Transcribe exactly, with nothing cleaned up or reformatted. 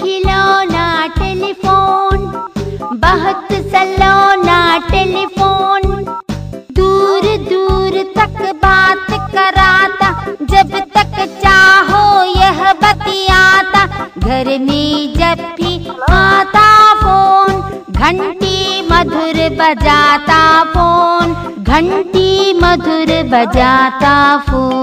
खिलौना टेलीफोन, बहुत सलोना टेलीफोन। दूर दूर तक बात कराता, जब तक चाहो यह बतियाता। घर में जब भी आता फोन, घंटी मधुर बजाता फोन, घंटी मधुर बजाता फोन।